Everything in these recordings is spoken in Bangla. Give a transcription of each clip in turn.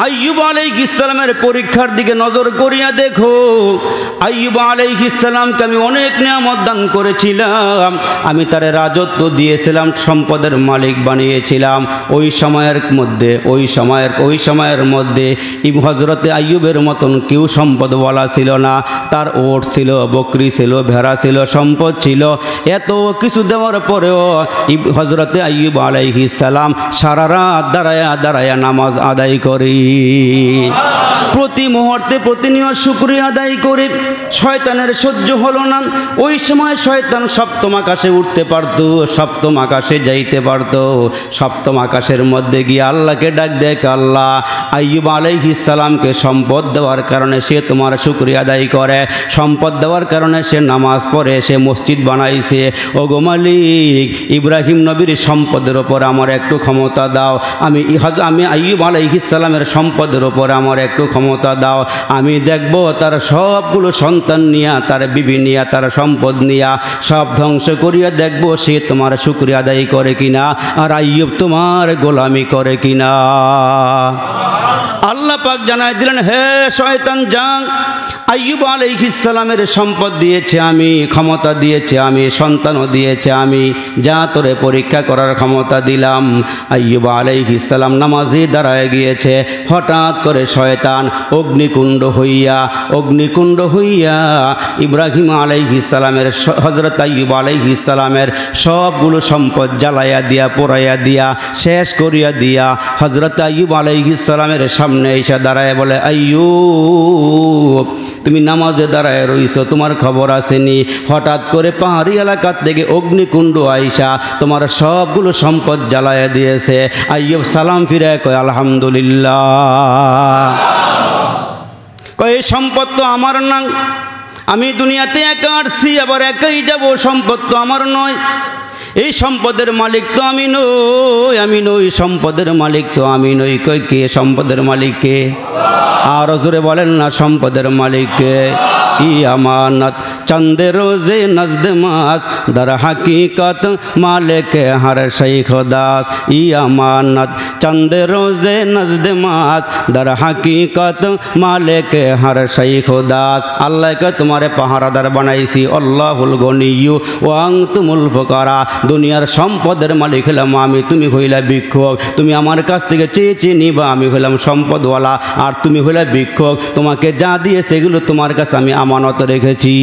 আইয়ুব আলাইহিস সালামের পরীক্ষার দিকে নজর করিয়া দেখো। আইয়ুব আলাইহিস সালামকে আমি অনেক নিয়ামত দান করেছিলাম, আমি তারে রাজত্ব দিয়েছিলাম, সম্পদের মালিক বানিয়েছিলাম। ওই সময়ের মধ্যে হযরতে আইয়ুবের মতন কেউ সম্পদওয়ালা ছিল না। তার ওট ছিল, বকরি ছিল, ভেড়া ছিল, সম্পদ ছিল। এত কিছু দেওয়ার পরেও হযরতে আইয়ুব আলাইহিস সালাম সারা রাত দাঁড়ায়া নামাজ আদায় করি, প্রতি মুহূর্তে প্রতিনিয়ত শুকরিয়া আদায় করে। শয়তানের সহ্য হলো না। ওই সময় শয়তান সপ্তম আকাশে উঠতে পারত, সপ্তম আকাশে যাইতে পারত। সপ্তম আকাশের মধ্যে গিয়ে আল্লাহকে ডাক দেখ, আল্লাহ আইয়ুব আলাইহিস সালামকে সম্পদ দেওয়ার কারণে সে তোমার শুকরিয়া আদায় করে, সম্পদ দেওয়ার কারণে সে নামাজ পড়ে, সে মসজিদ বানাইছে। ওগো মালিক, ইব্রাহিম নবীর সম্পদের ওপর আমার একটু ক্ষমতা দাও। আমি আইয়ুব আলাইহিস সালামের সম্পদের ওপর আমার একটু ক্ষমতা দাও। আমি দেখব তার সবগুলো সন্তান নিয়া, তার বিবি নিয়া, তার সম্পদ নিয়া সব ধ্বংস করিয়া দেখব সে তোমার শুকরিয়া আদায় করে কিনা, আর আইয়ুব তোমার গোলামি করে কিনা। আল্লাহ পাক জানাই দিলেন, হে শয়তান যা, আইয়ুব আলাইহিস সালামের সম্পদ দিয়েছে আমি, ক্ষমতা দিয়েছে আমি, সন্তানও দিয়েছে আমি, যা তোরে পরীক্ষা করার ক্ষমতা দিলাম। আইয়ুব আলাইহিস সালাম নামাজে দাঁড়ায় গিয়েছে। হঠাৎ করে শয়তান অগ্নিকুণ্ড হইয়া ইব্রাহিম আলাইহিস সালামের, হযরত আইয়ুব আলাইহিস সালামের সবগুলো সম্পদ জ্বালাইয়া দিয়া, পোড়াইয়া দিয়া, শেষ করিয়া দিয়া হযরত আইয়ুব আলাইহিস সালামের সামনে এসে দাঁড়ায় বলে, আইয়ুব তুমি নামাজে দাঁড়ায় রইছো, তোমার খবর আসেনি? হঠাৎ করে পাহাড়ি এলাকার থেকে অগ্নিকুণ্ড আইসা তোমার সবগুলো সম্পদ জ্বালাইয়া দিয়েছে। আইয়ুব সালাম ফিরে কয়, আলহামদুলিল্লাহ। কয় এই সম্পদ তো আমার না, আমি দুনিয়াতে একা আসছি, আবার একাই যাব, সম্পদ তো আমার নয়, এই সম্পদের মালিক তো আমি নই, সম্পদের মালিক তো আমি নই। কই কে সম্পদের মালিক? কে? আর জোরে বলেন না, সম্পদের মালিক কে? ই আমানত চন্দে রোজে নজদ মাস, দর হकीकत মালিক হর শৈ খুদাস। ই আমানত চন্দে রোজে নজদ মাস, দর হकीकत মালিক হর শৈ খুদাস। আল্লাহকে তোমারে পাহারাদার বানাইছি। আল্লাহুল গনিয়্যু ওয়া আনতুমুল ফুকারা। দুনিয়ার সম্পদের মালিক হলাম আমি, তুমি হইলা ভিক্ষুক। তুমি আমার কাছ থেকে চেয়ে নিবা, আমি হইলাম সম্পদওয়ালা, আর তুমি হইলা ভিক্ষুক। তোমাকে যা দিয়ে সেগুলো তোমার কাছে আমি আমানত রেখেছি।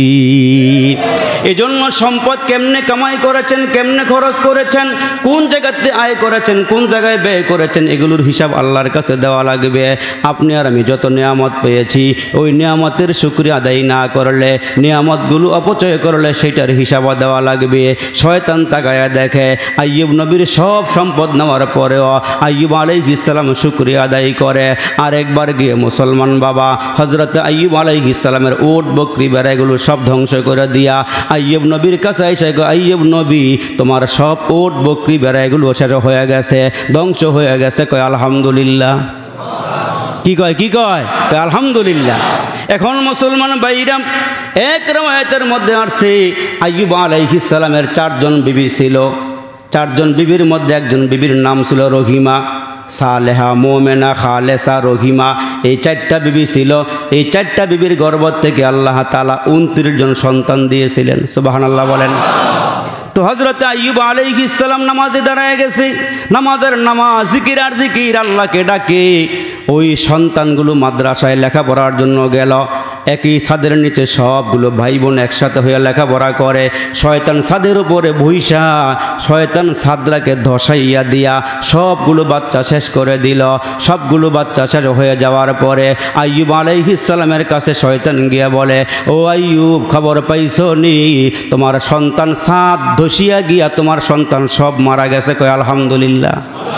এজন্য সম্পদ কেমনে কামাই করেছেন, কেমনে খরচ করেছেন, কোন জায়গাতে আয় করেছেন, কোন জায়গায় ব্যয় করেছেন, এগুলোর হিসাব আল্লাহর কাছে দেওয়া লাগবে। আপনি আর আমি যত নিয়ামত পেয়েছি, ওই নিয়ামতের শুকরিয়া আদায় না করলে, নিয়ামতগুলো অপচয় করলে সেটার হিসাবও দেওয়া লাগবে। শয়তান তাকায়া দেখে আইয়ুব নবীর সব সম্পদ নেওয়ার পরেও আইয়ুব আলাইহিস সালাম শুকরিয়া আদায় করে। আরেকবার গিয়ে মুসলমান বাবা হযরত আইয়ুব আলাইহিস সালামের উট, বকরি, বেড়াগুলো সব ধ্বংস করে দিয়া আইয়ুব নবীর কাছে এসে, আইয়ুব নবী তোমার সব উট, বকরি, বেড়াগুলো শেষ হয়ে গেছে, ধ্বংস হয়ে গেছে। কয় আলহামদুলিল্লাহ। কি কয়? আলহামদুলিল্লাহ। এখন মুসলমান ভাইরা, এক রওয়ায়াতের মধ্যে আসছে আইয়ুব আলাইহিস সালামের 4 জন বিবি ছিল। 4 জন বিবির মধ্যে একজন বিবির নাম ছিল রহিমা, সালেহা, মোমেনা, খালেসা, রহিমা। এই 4টা বিবি ছিল। এই 4টা বিবির গর্ভ থেকে আল্লাহ তাআলা 29 জন সন্তান দিয়েছিলেন। সুবহানাল্লাহ বলেন। তো হযরত আইয়ুব আলাইহিস সালাম নামাজে দাঁড়ায় গেছে, নামাজের নামাজ, জিকির আর জিকির, আল্লাহকে ডাকে। ওই সন্তানগুলো মাদ্রাসায় লেখাপড়ার জন্য গেল। একই ছাদের নিচে সবগুলো ভাই বোন একসাথে হয়ে লেখাপড়া করে। শয়তান ছাদের উপরে বইসা, শয়তান ছাদটাকে ধসাইয়া দিয়া সবগুলো বাচ্চা শেষ করে দিল। সবগুলো বাচ্চা শেষ হয়ে যাওয়ার পরে আইয়ুব আলাইহিস সালামের কাছে শয়তান গিয়া বলে, ও আইয়ুব, খবর পাইছো নি? তোমার সন্তান ছাদ ধসিয়া গিয়া তোমার সন্তান সব মারা গেছে। কয় আলহামদুলিল্লাহ।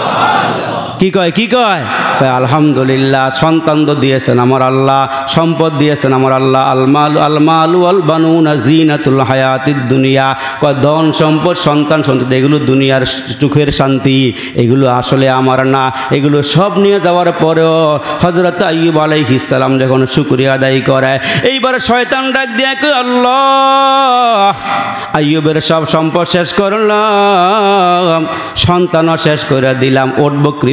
কি কয়? আলহামদুলিল্লাহ। সন্তান তো দিয়েছেন আমার আল্লাহ, সম্পদ দিয়েছেন আমার আল্লাহ। আলমালু আল বানুনা জিনাতুল হায়াতিদ দুনিয়া। কয় ধন সম্পদ, সন্তান সন্ততি, এগুলো দুনিয়ার সুখের শান্তি, এগুলো আসলে আমার না। এগুলো সব নিয়ে যাওয়ার পরেও হযরত আইয়ুব আলাইহিস সালাম যখন শুকরিয়া আদায় করে, এইবার শয়তান ডাক দিয়ে কয়, আল্লাহ, আইয়ুবের সব সম্পদ শেষ করলাম, সন্তানও শেষ করে দিলাম, ওট, বকরি,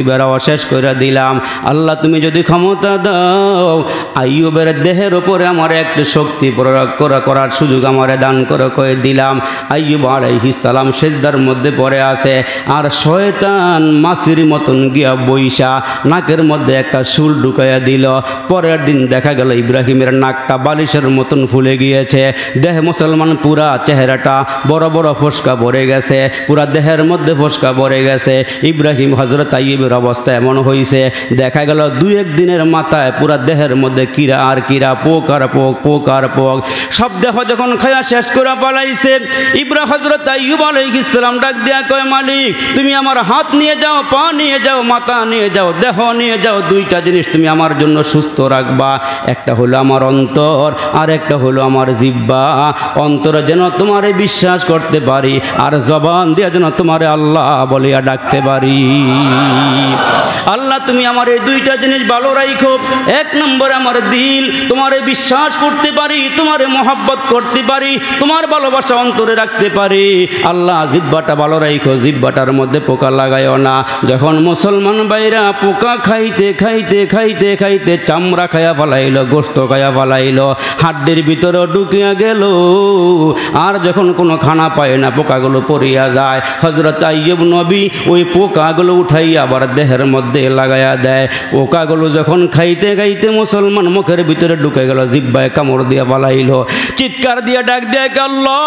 বেড়াও শেষ করে দিলাম। আল্লাহ তুমি যদি ক্ষমতা দাও, আইয়ুবের দেহের ওপরে আমার একটু শক্তি প্রয়োগ করার সুযোগ আমারে দান করে দিলাম। আইয়ুব আলাইহিস সালাম সেজদার মধ্যে পড়ে আছে, আর শয়তান মাছির মতন গিয়া বইসা নাকের মধ্যে একটা শুল ঢুকাইয়া দিল। পরের দিন দেখা গেল ইব্রাহিমের নাকটা বালিশের মতন ফুলে গিয়েছে। দেহ মুসলমান পুরা চেহারাটা বড় বড় ফোসকা পড়ে গেছে, পুরা দেহের মধ্যে ফোসকা পড়ে গেছে। ইব্রাহিম হযরত আইয়ুবের অবস্থা এমন হয়েছে, দেখা গেল 2-1 দিনের মাথায় পুরা দেহের মধ্যে কিরা আর কিরা, পোক আর পোক, পোক আর পোক। সব দেহ যখন খায়া শেষ করে পালাইছে, হযরত আইয়ুব আলাইহিস সালাম ডাক দিয়া কয়, মালিক তুমি আমার হাত নিয়ে যাও, পা নিয়ে যাও, মাথা নিয়ে যাও, দেহ নিয়ে যাও, 2টা জিনিস তুমি আমার জন্য সুস্থ রাখবা। একটা হলো আমার অন্তর, আর একটা হলো আমার জিহ্বা। অন্তরে যেন তোমারে বিশ্বাস করতে পারি, আর জবান দিয়ে যেন তোমারে আল্লাহ বলিয়া ডাকতে পারি। আল্লাহ তুমি আমার এই 2টা জিনিস ভালো রাখো। 1 নম্বরে আমার দিল, তোমারে বিশ্বাস করতে পারি, তোমারে মহব্বত করতে পারি, তোমার ভালোবাসা অন্তরে রাখতে পারি। আল্লাহ জিহ্বাটা ভালো রাখো, জিহ্বাটার মধ্যে পোকা লাগাইও না। যখন মুসলমান ভাইরা পোকা খাইতে খাইতে খাইতে খাইতে চামড়া খায়া ফেলাইলো, গোস্ত খায়া ফেলাইলো, হাড্ডির ভিতরে ঢুকিয়া গেল, আর যখন কোনো খানা পায় না পোকাগুলো পড়িয়া যায়, হযরত আইয়ুব নবী ওই পোকাগুলো উঠাইয়া আবার দেহের মধ্যে লাগাইয়া দেয়। পোকাগুলো যখন খাইতে খাইতে মুসলমান মুখের ভিতরে ঢুকে গেল, জিহ্বায় কামড় দিয়া পালাইলো, চিৎকার দিয়ে ডাক দেয়, আল্লাহ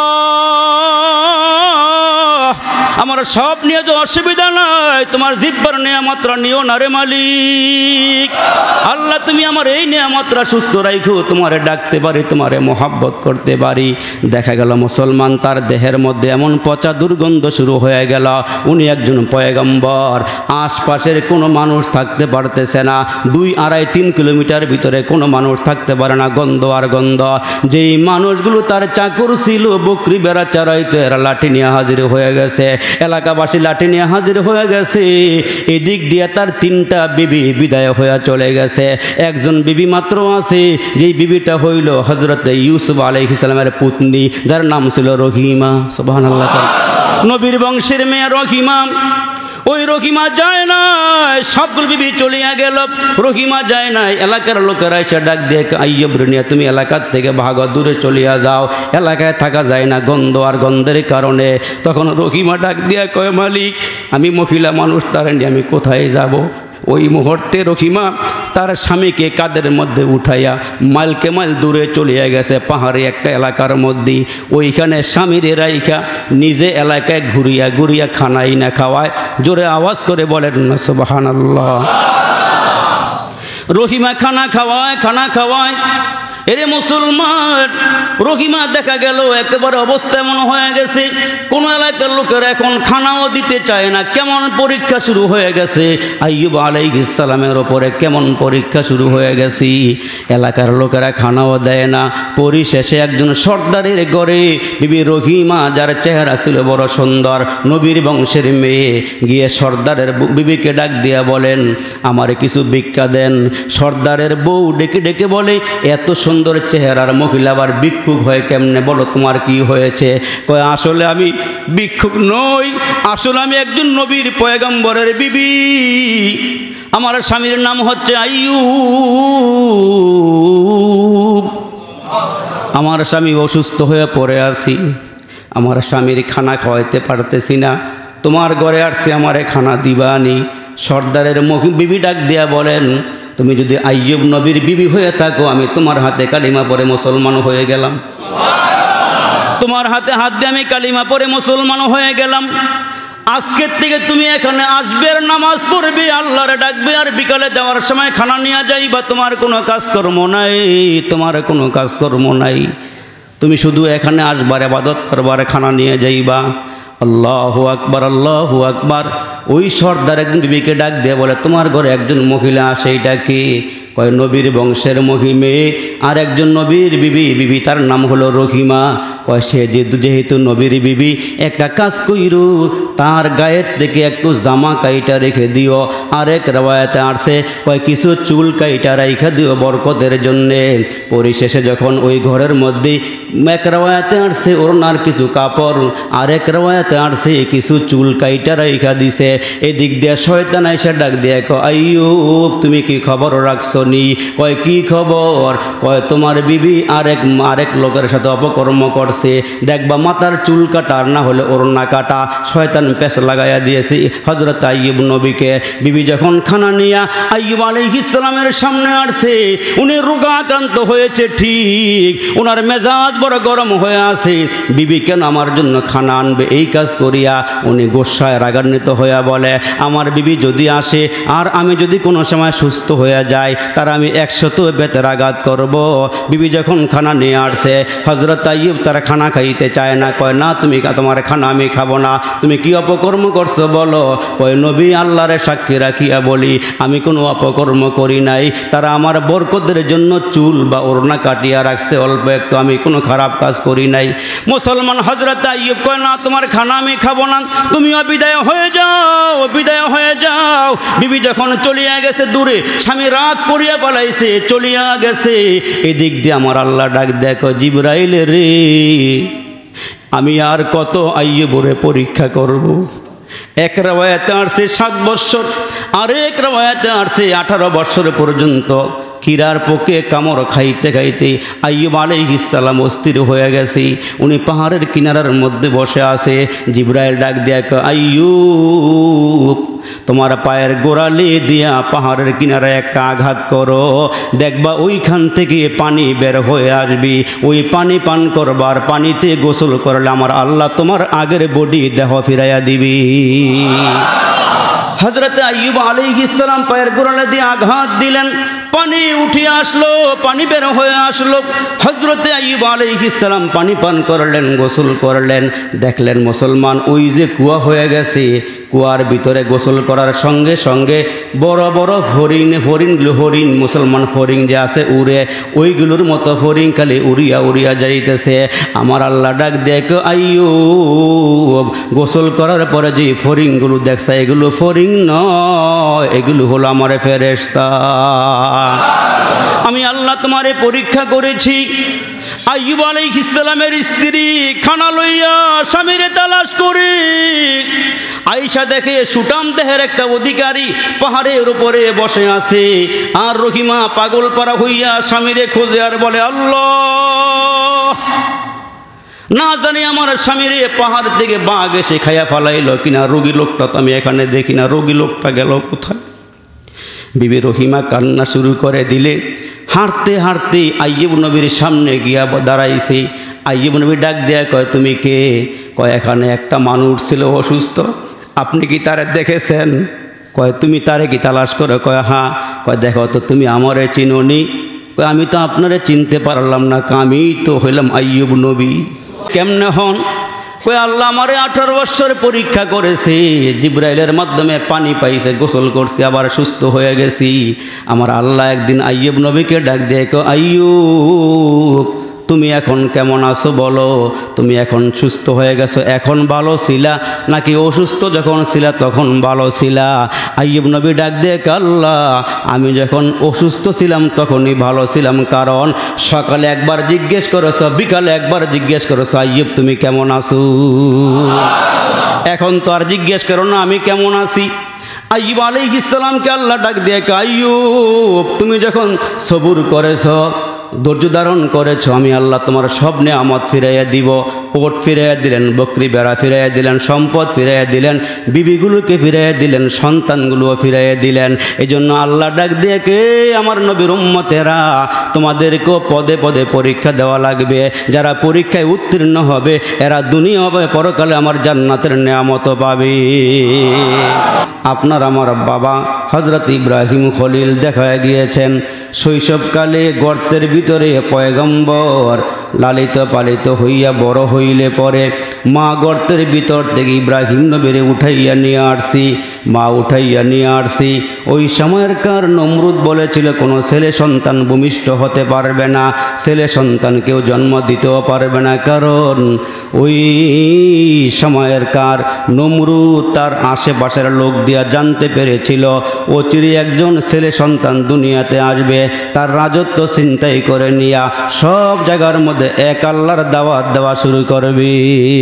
আমার সব নিয়ে যে অসুবিধা নাই, তোমার জিহ্বার নিয়ামতটা নিও না রে মালিক। আল্লাহ তুমি আমার এই নিয়ামতটা সুস্থ রাখো, তোমারে ডাকতে পারি, তোমারে মহব্বত করতে পারি। দেখা গেল মুসলমান তার দেহের মধ্যে এমন পচা দুর্গন্ধ শুরু হয়ে গেল। উনি একজন পয়গম্বর, আশপাশের কোনো মানুষ থাকতে পারতেছে না, 2-2.5-3 কিলোমিটার ভিতরে কোনো মানুষ থাকতে পারে না, গন্ধ আর গন্ধ। যেই মানুষগুলো তার চাকর ছিল, বকরি বেড়া চড়াইতো, এরা লাঠি নিয়ে হাজির হয়ে গেছে, এলাকাবাসী লাঠি নিয়ে হাজির হয়ে গেছে। এদিক দিয়ে তার 3টা বিবি বিদায় হয়ে চলে গেছে, একজন বিবি মাত্র আছে, যেই বিবিটা হইল হযরত ইউসুফ আলাইহিস সালামের পত্নী, যার নাম ছিল রহিমা। সুবহানাল্লাহ। নবীর বংশের মেয়ে রহিমা। ওই রহিমা যায় না, সবগুলো বিবি চলিয়া গেল, রহিমা যায় না। এলাকার লোকেরা এসে ডাক দিয়ে, আইয়ুব নিয়ে তুমি এলাকার থেকে ভাগো, দূরে চলিয়া যাও, এলাকায় থাকা যায় না গন্ধ আর গন্ধের কারণে। তখন রহিমা ডাক দিয়া কয়, মালিক আমি মহিলা মানুষ, তার নিয়ে আমি কোথায় যাব? ওই মুহূর্তে রহিমা তার স্বামীকে কাঁধের মধ্যে উঠাইয়া মাইলকে মাইল দূরে চলিয়া গেছে, পাহাড়ি একটা এলাকার মধ্যে। ওইখানে স্বামীর রাইখা নিজে এলাকায় ঘুরিয়া ঘুরিয়া খানাই না খাওয়ায়, জোরে আওয়াজ করে বলেন না সুবহানাল্লাহ। রহিমা খানা খাওয়ায়। এরে মুসলমান, রহিমা দেখা গেল একেবারে অবস্থা এমন হয়ে গেছে, কোন এলাকার লোকেরা এখন খানাও দিতে চায় না। কেমন পরীক্ষা শুরু হয়ে গেছে আইয়ুব আলাইহিস সালামের ওপরে, কেমন পরীক্ষা শুরু হয়ে গেছে। এলাকার লোকেরা খানাও দেয় না। পরিশেষে একজন সর্দারের ঘরে বিবি রহিমা, যার চেহারা ছিল বড় সুন্দর, নবীর বংশের মেয়ে, গিয়ে সর্দারের বিবিকে ডাক দিয়া বলেন, আমারে কিছু ভিক্ষা দেন। সর্দারের বউ ডেকে ডেকে বলে, এত সুন্দর চেহারার মহিলা আবার ভিক্ষুক হয় কেমনে, বলো তোমার কি হয়েছে? কয়, আসলে আমি ভিক্ষুক নই, আসলে আমি একজন নবীর পয়গম্বরের বিবি। আমার স্বামীর নাম হচ্ছে আইয়ুব। আমার স্বামী অসুস্থ হয়ে পড়ে আছি, আমার স্বামীর খানা খাওয়াইতে পারতেছি না, তোমার ঘরে আসছে, আমারে খানা দিবানি। সর্দারের বিবি ডাক দিয়া বলেন, তুমি যদি আইয়ুব নবীর বিবি হয়ে থাকো, আমি তোমার হাতে কালিমা পড়ে মুসলমান হয়ে গেলাম। তোমার হাতে হাত দিয়ে আমি কালিমা পড়ে মুসলমান হয়ে গেলাম। আজকের থেকে তুমি এখানে আসবে, আর নামাজ পড়বে, আল্লাহরে ডাকবে, আর বিকালে যাওয়ার সময় খানা নিয়ে যাইবা। তোমার কোনো কাজকর্ম নাই, তোমার কোনো কাজকর্ম নাই, তুমি শুধু এখানে আসবার, ইবাদত করবার, খানা নিয়ে যাইবা। আল্লাহু আকবার, আল্লাহু আকবার। ওই সর্দার একজন বিবিকে ডাক দিয়ে বলে, তোমার ঘরে একজন মহিলা আসে, এটা কি? কয়, নবীর বংশের মহিমে আর একজন নবীর বিবি, বিবি তার নাম হলো রহিমা। কয় সে যেহেতু নবীর বিবি, একটা কাজ কইরু, তার গায়ের থেকে একটু জামা কাইটা রেখে দিও। আরেক রওয়ায়াতে আসছে কয় কিছু চুল কাইটা রেখে দিও বরকতের জন্যে। পরিশেষে যখন ওই ঘরের মধ্যে এক রওয়ায়াতে আসছে ওড়নার কিছু কাপড়, আরেক রওয়ায়াতে আসছে কিছু চুল কাইটা রেখা দিছে। এদিক দিয়ে শয়তান এসে ডাক দিয়ে কয় আইয়ুব তুমি কি খবর রাখছো নি? কয় কি খবর? কয় তোমার বিবি আরেক লোকের সাথে অপকর্ম করছে, দেখবা মাথার চুল কাটা আর না হলে ওড়না কাটা। শয়তান পেছ লাগাইয়া দিয়েছে হযরত আইয়ুব নবীকে। বিবি যখন খানা নিয়া আইয়ুব আলাইহিস সালামের সামনে আসছে, উনি রোগাক্রান্ত হয়েছে ঠিক, ওনার মেজাজ বড় গরম হয়ে আছে। বিবি কেন আমার জন্য খানা আনবে? এই কাজ করিয়া উনি গোসায় রাগান্বিত হইয়া বলে আমার বিবি যদি আসে আর আমি যদি কোনো সময় সুস্থ হয়ে যাই তার আমি 100 বেতের আঘাত করব। বিবি যখন খানা নিয়ে আসছে হযরত আইয়ুব তার খানা খাইতে চায় না। কয় না তুমি তোমার খানা আমি খাবো না, তুমি কি অপকর্ম করছো বলো? কয় নবী আল্লাহরে সাক্ষী রাখিয়া বলি আমি কোনো অপকর্ম করি নাই, তারা আমার বরকতের জন্য চুল বা ওড়না কাটিয়া রাখছে অল্প একটু, আমি কোনো খারাপ কাজ করি নাই। মুসলমান হযরত আইয়ুব কয় না তোমার খানা আমি খাবো না, তুমিও বিদায় হয়ে যাও, বিদায় হয়ে যাও। বিবি যখন চলিয়া গেছে দূরে, স্বামী রাগ করিয়া পালাইছে, চলিয়া গেছে। এদিক দিয়ে আমার আল্লাহ ডাক দেখো জিবরাইল রে, আমি আর কত আইয়ুবরে পরীক্ষা করব? এক রওয়ায়াতে আসছে 7 বৎসর, আরেক রওয়ায়াতে আসছে 18 বৎসর পর্যন্ত কিরার পোকে কামড় খাইতে খাইতে আইয়ুব আলাইহিস সালাম অস্থির হয়ে গেছে। উনি পাহাড়ের কিনারার মধ্যে বসে আছে। জিবরাইল ডাক দিয়া কয় আইয়ুব তোমার পায়ের গোড়ালি দিয়া পাহাড়ের কিনারায় একটা আঘাত করো, দেখবা ওইখান থেকে পানি বের হয়ে আসবি। ওই পানি পান করবার, পানিতে গোসল করলে আমার আল্লাহ তোমার আগের বডি দেহ ফিরাইয়া দিবি। হযরত আইয়ুব আলাইহিস সালাম পায়ের গোড়ালি দিয়ে আঘাত দিলেন, পানি উঠে আসলো, পানি বের হয়ে আসলো। হযরত আইয়ুব আলাইহিস সালাম পানি পান করলেন, গোসল করলেন। দেখলেন মুসলমান ওই যে কুয়া হয়ে গেছে, কুয়ার ভিতরে গোসল করার সঙ্গে সঙ্গে বড় বড় হরিণ মুসলমান ফরিং যে আছে উড়ে, ওইগুলোর মতো ফরিং খালি উড়িয়া উড়িয়া যাইতেছে। আমার আল্লাহ ডাক দেখ আইয়ুব গোসল করার পরে যে ফরিংগুলো দেখছে এগুলো ফরিং নয়, এগুলো হলো আমার ফেরেশতা। আমি আল্লাহ তোমারে পরীক্ষা করেছি। আইয়ুব আলাইহিস সালামের স্ত্রী খানা লইয়া স্বামীরে তালাশ করে আয়েশা দেখে সুটাম দেহের একটা অধিকারী পাহাড়ের উপরে বসে আছে। আর রহিমা পাগল পারা হইয়া স্বামীরে খোঁজে আর বলে আল্লাহ, না জানি আমার স্বামীরে পাহাড় থেকে বাঘ এসে খাইয়া ফালাইলো কিনা, রোগী লোকটা তো আমি এখানে দেখি না, রোগী লোকটা গেল কোথায়? বিবি রহিমা কান্না শুরু করে দিলে। হাঁটতে হাঁটতে আইয়ুব নবীর সামনে গিয়া দাঁড়াইছে। আইয়ুব নবী ডাক দেয়া কয় তুমি কে? কয় এখানে একটা মানুষ ছিল অসুস্থ, আপনি কি তারে দেখেছেন? কয় তুমি তারে কি তালাশ করো? কয় হ্যাঁ। কয় দেখো তো তুমি আমারে চিনোনি? কয় আমি তো আপনারে চিনতে পারলাম না, আমি তো হইলাম আইয়ুব নবী। কেমনে হন? কই আল্লাহ আমারে 18 বছর পরীক্ষা করেছে, জিবরাইলের মাধ্যমে পানি পাইছে, গোসল করছি, আবার সুস্থ হয়ে গেছি। আমার আল্লাহ একদিন আইয়ুব নবীকে ডাক দিয়ে কয় আইয়ুব তুমি এখন কেমন আছো বলো? তুমি এখন সুস্থ হয়ে গেছো, এখন ভালো ছিলা নাকি অসুস্থ যখন ছিলা তখন ভালো ছিলা? আইয়ুব নবী ডাক দিয়ে আল্লাহ আমি যখন অসুস্থ ছিলাম তখনই ভালো ছিলাম, কারণ সকালে একবার জিজ্ঞেস করেছো, বিকালে একবার জিজ্ঞেস করেছো আইয়ুব তুমি কেমন আছো। এখন তো আর জিজ্ঞেস করো না আমি কেমন আছি। আইয়ুব আলাইহিস সালামকে আল্লাহ ডাক দিয়ে আইয়ুব তুমি যখন সবুর করেছো, ধৈর্য ধারণ করেছ, আমি আল্লাহ তোমার সব নেয়ামত ফিরাইয়া দিব। ওট ফিরাইয়া দিলেন, বকরি বেড়া ফিরাইয়া দিলেন, সম্পদ ফিরাইয়া দিলেন, বিবিগুলোকে ফিরাইয়া দিলেন, সন্তানগুলোও ফিরাইয়া দিলেন। এই জন্য আল্লাহ ডাক দিয়ে কে আমার নবীর উম্মতেরা তোমাদেরকেও পদে পদে পরীক্ষা দেওয়া লাগবে। যারা পরীক্ষায় উত্তীর্ণ হবে এরা দুনিয়া হবে পরকালে আমার জান্নাতের নেয়ামত পাবে। আপনার আমার বাবা হযরত ইব্রাহিম খলিল দেখা গিয়েছেন শৈশবকালে গর্তের ভিতরে পয়গম্বর লালিত পালিত হইয়া বড় হইয়া হইলে পরে মা গর্তের ভিতর থেকে ইব্রাহিম নবীরে উঠাইয়া নিয়ে আসছি, মা উঠাইয়া নিয়ে আসছি। ওই সময়কার নমরুদ বলেছিল কোনো ছেলে সন্তান ভূমিষ্ঠ হতে পারবে না, ছেলে সন্তান কেউ জন্ম দিতেও পারবে না, কারণ ওই সময়কার নমরুদ তার আশেপাশের লোক দিয়া জানতে পেরেছিল অচিরে একজন ছেলে সন্তান দুনিয়াতে আসবে, তার রাজত্ব ছিনতাই করে নিয়া সব জায়গার মধ্যে এক আল্লাহর দাওয়াত দেওয়া শুরু করবে।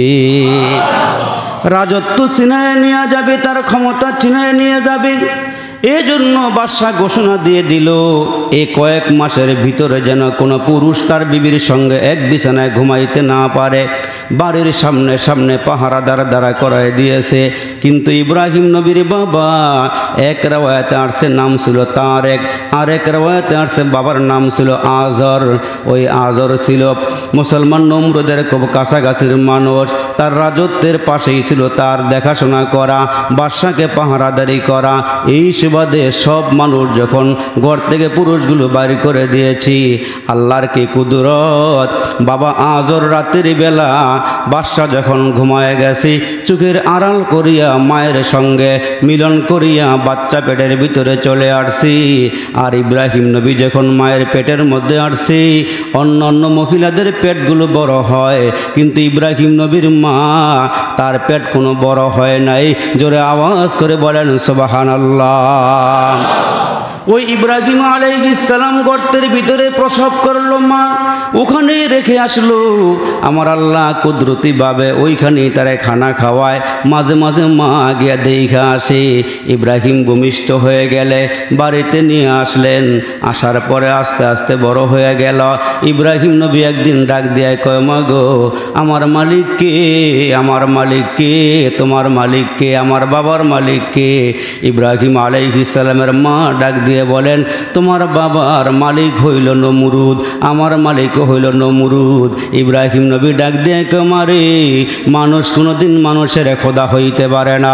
রাজত্ব ছিনায় নিয়ে যাবে, তার ক্ষমতা ছিনায় নিয়ে যাবে। এই জন্য বাদশাহ ঘোষণা দিয়ে দিল এই কয়েক মাসের ভিতরে যেন কোনো পুরুষ তার বিবির সঙ্গে এক বিছানায় ঘুমাইতে না পারে। বাড়ির সামনে সামনে পাহারাদার দ্বারা করায় দিয়েছে। কিন্তু ইব্রাহিম নবীর বাবা এক রাওয়ায়াতে আসছে নাম ছিল তারেক, আরেক রাওয়ায়াতে আসছে বাবার নাম ছিল আজর। ওই আজর ছিল মুসলমান নমরুদের খুব কাছাকাছির মানুষ, তার রাজত্বের পাশেই ছিল তার দেখাশোনা করা, বাদশাকে পাহারাদারি করা। এই সুবাদে সব মানুষ যখন ঘর থেকে পুরুষগুলো বাড়ি করে দিয়েছি, আল্লাহর কি কুদরত, বাবা আজর রাতের বেলা বাদশা যখন ঘুমায় গেছি চোখের আড়াল করিয়া মায়ের সঙ্গে মিলন করিয়া বাচ্চা পেটের ভিতরে চলে আসছি। আর ইব্রাহিম নবী যখন মায়ের পেটের মধ্যে আসছি, অন্য অন্য মহিলাদের পেটগুলো বড় হয়, কিন্তু ইব্রাহিম নবীর মা তার পেট কোনো বড় হয় নাই। জোরে আওয়াজ করে বলেন সুবহানাল্লাহ। ওই ইব্রাহিম আলাইহিস সালাম গর্তের ভিতরে প্রসব করলো মা, ওখানে রেখে আসলো। আমার আল্লাহ কুদরতিভাবে ওইখানেই তারা খানা খাওয়ায়। মাঝে মাঝে মা গিয়া দেখা আসে। ইব্রাহিম ভূমিষ্ঠ হয়ে গেলে বাড়িতে নিয়ে আসলেন। আসার পরে আস্তে আস্তে বড় হয়ে গেল। ইব্রাহিম নবী একদিন ডাক দিয়ে কয়, মা গো, আমার মালিক কে? আমার মালিক কে? তোমার মালিক কে? আমার বাবার মালিক কে? ইব্রাহিম আলাইহিস সালামের মা ডাক দিয়ে বলেন, তোমার বাবার মালিক হইল নমরুদ, আমার মালিকও হইল নমরুদ। ইব্রাহিম নবী ডাক দিয়ে কয়, মারে, মানুষ কোনোদিন মানুষের খোদা হইতে পারে না,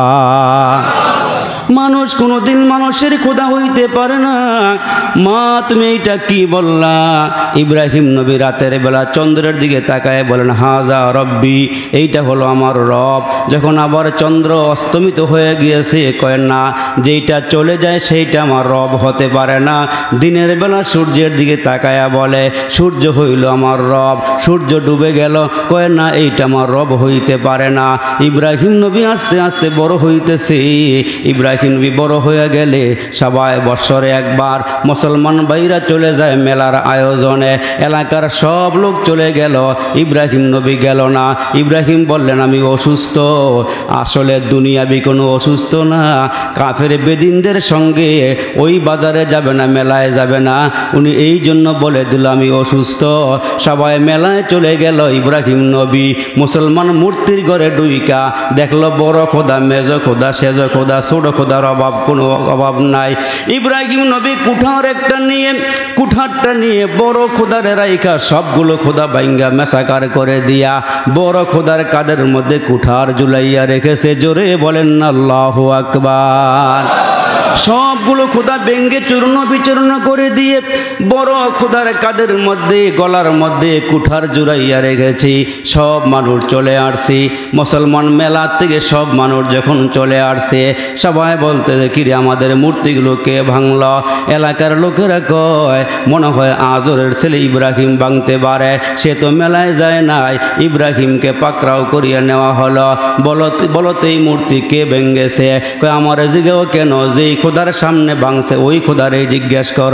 মানুষ কোনোদিন মানুষের খোদা হইতে পারে না। মা তুমি এইটা কি বললা? ইব্রাহিম নবী রাতের বেলা চন্দ্রের দিকে তাকায় বলেন, হাজা রব্বি, এইটা হলো আমার রব। যখন আবার চন্দ্র অস্তমিত হয়ে গিয়েছে, কয় না, যেইটা চলে যায় সেইটা আমার রব হতে পারে না। দিনের বেলা সূর্যের দিকে তাকায়া বলে, সূর্য হইল আমার রব। সূর্য ডুবে গেল, কয় না, এইটা আমার রব হইতে পারে না। ইব্রাহিম নবী আস্তে আস্তে বড় হইতেছে। ইব্রাহিম নবী বড় হয়ে গেলে সবাই বৎসরে একবার মুসলমান ভাইরা চলে যায় মেলার আয়োজনে। এলাকার সব লোক চলে গেল, ইব্রাহিম নবী গেল না। ইব্রাহিম বললেন, আমি অসুস্থ। আসলে দুনিয়াবি কোনো অসুস্থ না, কাফের বেদিনদের সঙ্গে ওই বাজারে যাবে না, মেলায় যাবে না। উনি এই জন্য বলে দিল আমি অসুস্থ। সবাই মেলায় চলে গেল। ইব্রাহিম নবী মুসলমান মূর্তির ঘরে ডুইকা দেখলো বড় খোদা, মেজ খোদা, সেজ খোদা, ছোট খোদার অভাব কোনো অভাব নাই। ইব্রাহিম নবী কুঠারটা নিয়ে বড় খোদার রাইখা সবগুলো খোদা বাইঙ্গা মেসাকার করে দিয়া বড় খোদার কাদের মধ্যে কুঠার ঝুলাইয়া রেখেছে। জোরে বলেন আল্লাহু আকবার। সবগুলো খোদা ব্যঙ্গে চূর্ণ বিচূর্ণ করে দিয়ে বড় খোদার কাদের মধ্যে গলার মধ্যে কুঠার জুড়াইয়া রেখেছি। সব মানুষ চলে আসছি, মুসলমান মেলা থেকে সব মানুষ যখন চলে আসছে, সবাই বলতে কিরে আমাদের মূর্তিগুলো কে ভাঙল? এলাকার লোকেরা কয়, মনে হয় আজরের ছেলে ইব্রাহিম ভাঙতে পারে, সে তো মেলায় যায় নাই, ইব্রাহিমকে পাকড়াও করিয়া নেওয়া হলো। বলতেই মূর্তি কে ভেঙ্গেছে? কয় আমার জিগেও কেন, যেই খোদার সামনে ভাঙছে ওই খোদারে জিজ্ঞেস কর।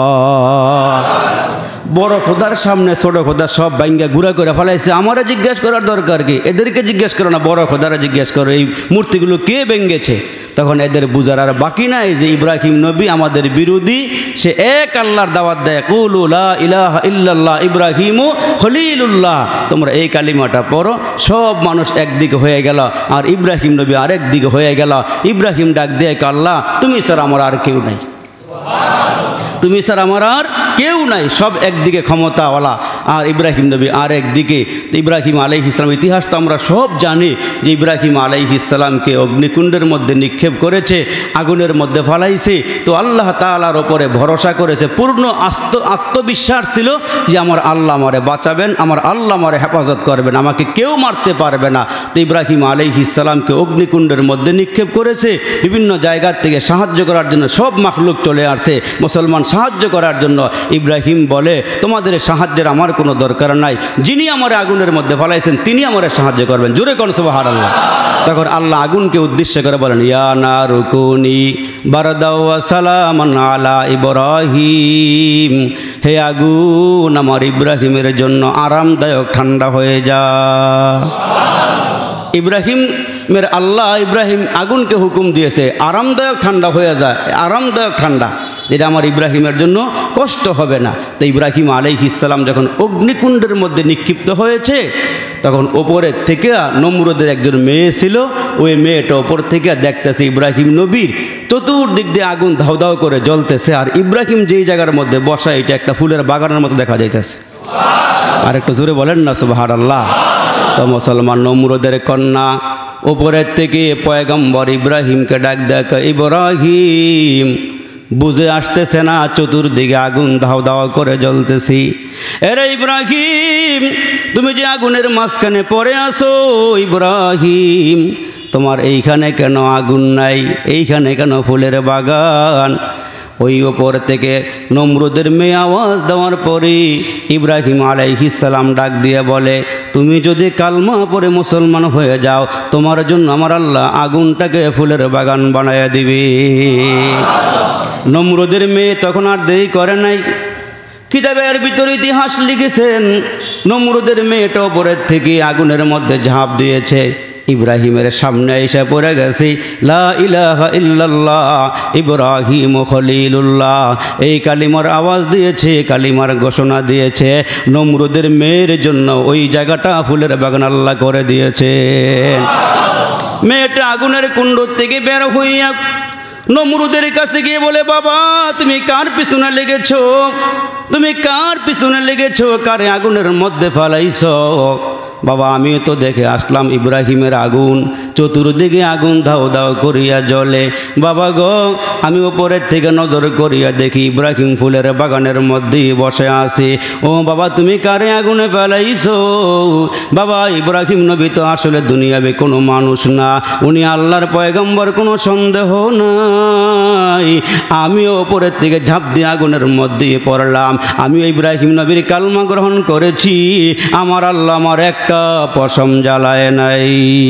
বড় খোদার সামনে ছোট খোদা সব ভাঙ্গা গুঁড়া করে ফেলাইছে, আমারে জিজ্ঞেস করার দরকার কি? এদেরকে জিজ্ঞেস করো না, বড় খোদারা জিজ্ঞেস করো এই মূর্তিগুলো কে ভেঙ্গেছে। তখন এদের বুঝার আর বাকি নাই যে ইব্রাহিম নবী আমাদের বিরোধী, সে এক আল্লাহর দাওয়াত দেয়, কুলু লা ইলাহা ইল্লাল্লাহ ইব্রাহিমু খলিলুল্লাহ। তোমরা এই কালিমাটা পড়ো। সব মানুষ একদিকে হয়ে গেল আর ইব্রাহিম নবী আরেক দিকে হয়ে গেল। ইব্রাহিম ডাক দিয়ে, আল্লাহ তুমি স্যার আমার আর কেউ নাই, তুমি স্যার আমার আর কেউ নাই, সব একদিকে ক্ষমতাওয়ালা। আর ইব্রাহিম নবী আর একদিকে। ইব্রাহিম আলাইহিস সালাম ইতিহাস তো আমরা সব জানি যে ইব্রাহিম আলাইহিস সালামকে অগ্নিকুণ্ডের মধ্যে নিক্ষেপ করেছে, আগুনের মধ্যে ফালাইছে। তো আল্লাহ তাআলার ওপরে ভরসা করেছে, পূর্ণ আত্মবিশ্বাস ছিল যে আমার আল্লাহ আমারে বাঁচাবেন, আমার আল্লাহ আমারে হেফাজত করবেন, আমাকে কেউ মারতে পারবে না। তো ইব্রাহিম আলাইহিস সালামকে অগ্নিকুণ্ডের মধ্যে নিক্ষেপ করেছে। বিভিন্ন জায়গা থেকে সাহায্য করার জন্য সব মাখলুক চলে আসছে মুসলমান সাহায্য করার জন্য। ইব্রাহিম বলে, তোমাদের সাহায্যের আমার কোনো দরকার নাই, যিনি আমার আগুনের মধ্যে ফলাইছেন তিনি আমার সাহায্য করবেন। জোরে কোন সুবহানাল্লাহ। তখন আল্লাহ আগুনকে উদ্দেশ্য করে বলেন, ইয়া নারু কুনি বারদাও ওয়া সালামান আলা ইব্রাহিম, হে আগুন আমার ইব্রাহিমের জন্য আরামদায়ক ঠান্ডা হয়ে যা। ইব্রাহিমের আল্লাহ ইব্রাহিম আগুনকে হুকুম দিয়েছে আরামদায়ক ঠান্ডা হয়ে যায়, আরামদায়ক ঠান্ডা, যেটা আমার ইব্রাহিমের জন্য কষ্ট হবে না। তো ইব্রাহিম আলাইহিস সালাম যখন অগ্নিকুণ্ডের মধ্যে নিক্ষিপ্ত হয়েছে, তখন ওপরের থেকে নমরুদের একজন মেয়ে ছিল, ওই মেয়েটা ওপর থেকে দেখতেছে ইব্রাহিম নবীর চতুর্দিক দিয়ে আগুন ধাউ ধাউ করে জ্বলতেছে, আর ইব্রাহিম যেই জায়গার মধ্যে বসা এটা একটা ফুলের বাগানের মতো দেখা যাইতেছে। আর একটু জোরে বলেন না সুবহানাল্লাহ। তো মুসলমান নমরুদের কন্যা ওপরের থেকে পয়গম্বর ইব্রাহিমকে ডাক দেখ, ইব্রাহিম বুঝে আসতেছে না চতুর্দিকে আগুন ধাও ধাও করে জ্বলতেছি। এরে ইব্রাহিম, তুমি যে আগুনের মাঝখানে পড়ে আসো, ইব্রাহিম তোমার এইখানে কেন আগুন নাই, এইখানে কেন ফুলের বাগান? ওই ওপর থেকে নমরুদের মেয়ে আওয়াজ দেওয়ার পরে ইব্রাহিম আলাইহিস সালাম ডাক দিয়ে বলে, তুমি যদি কালমা পড়ে মুসলমান হয়ে যাও, তোমার জন্য আমার আল্লাহ আগুনটাকে ফুলের বাগান বানায়া দিবে। নমরুদের মেয়ে তখন আর দেরি করে নাই। কিতাবের ভিতরে ইতিহাস লিখেছেন, নমরুদের মেয়েটা ওপরের থেকে আগুনের মধ্যে ঝাঁপ দিয়েছে, ইব্রাহিমের সামনে এসে পড়ে গেছে, লা ইলাহা ইল্লাল্লাহ ইব্রাহিম খলিলুল্লাহ, এই কালিমার আওয়াজ দিয়েছে, কালিমার ঘোষণা দিয়েছে। নমরুদের মেয়ের জন্য ওই জায়গাটা ফুলের বাগান আল্লাহ করে দিয়েছে। মেয়েটা আগুনের কুণ্ড থেকে বের হইয়া নমরুদের কাছে গিয়ে বলে, বাবা তুমি কার পিছনে লেগেছ, তুমি কার পিছনে লেগেছ, কারে আগুনের মধ্যে ফালাইছ? বাবা আমিও তো দেখে আসলাম ইব্রাহিমের আগুন, চতুর্দিকে আগুন ধাও ধাও করিয়া জ্বলে। বাবা গো, আমি ওপরের থেকে নজর করিয়া দেখি ইব্রাহিম ফুলের বাগানের মধ্যেই বসে আছে। ও বাবা তুমি কারে আগুনে ফেলাইছো? বাবা ইব্রাহিম নবী তো আসলে দুনিয়াবে কোনো মানুষ না, উনি আল্লাহর পয়গম্বর, কোনো সন্দেহ নাই। আমিও ওপরের থেকে ঝাঁপ দিয়ে আগুনের মধ্যে পড়লাম, আমিও ইব্রাহিম নবীর কালমা গ্রহণ করেছি, আমার আল্লাহ আমার একটা পশম জ্বালায় নাই।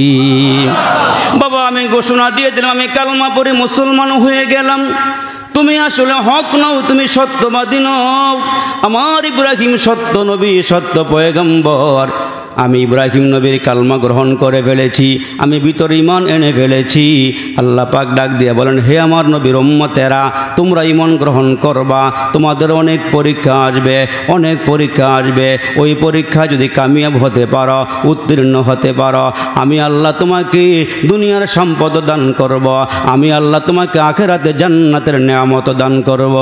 বাবা আমি ঘোষণা দিয়ে দিলাম, আমি কালমা পড়ে মুসলমান হয়ে গেলাম। তুমি আসলে হক নও, তুমি সত্যবাদী নও। আমার ইব্রাহিম সত্য নবী, সত্য পয়গম্বর। আমি ইব্রাহিম নবীর কালমা গ্রহণ করে ফেলেছি, আমি ভিতরে ঈমান এনে ফেলেছি। আল্লাহ পাক ডাক দিয়ে বলেন, হে আমার নবীর উম্মতেরা, তোমরা ঈমান গ্রহণ করবা, তোমাদের অনেক পরীক্ষা আসবে, অনেক পরীক্ষা আসবে। ওই পরীক্ষা যদি কামিয়াব হতে পারো, উত্তীর্ণ হতে পারো, আমি আল্লাহ তোমাকে দুনিয়ার সম্পদ দান করব, আমি আল্লাহ তোমাকে আখিরাতে জান্নাতের নেয়ামত দান করব।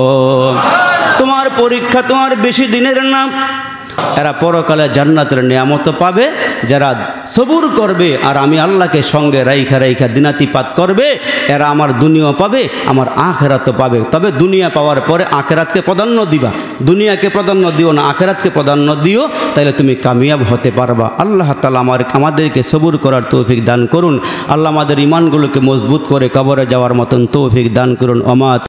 তোমার পরীক্ষা তোমার বেশি দিনের না, এরা পরকালে জান্নাতের নিয়ামত পাবে যারা সবুর করবে, আর আমি আল্লাহকে সঙ্গে রাইখা রাইখা দিনাতিপাত করবে, এরা আমার দুনিয়া পাবে, আমার আখেরাতও পাবে। তবে দুনিয়া পাওয়ার পরে আখেরাতকে প্রাধান্য দিবা, দুনিয়াকে প্রাধান্য দিও না, আখেরাতকে প্রাধান্য দিও, তাহলে তুমি কামিয়াব হতে পারবা। আল্লাহ তাআলা আমাদেরকে সবুর করার তৌফিক দান করুন। আল্লাহ আমাদের ইমানগুলোকে মজবুত করে কবরে যাওয়ার মতন তৌফিক দান করুন।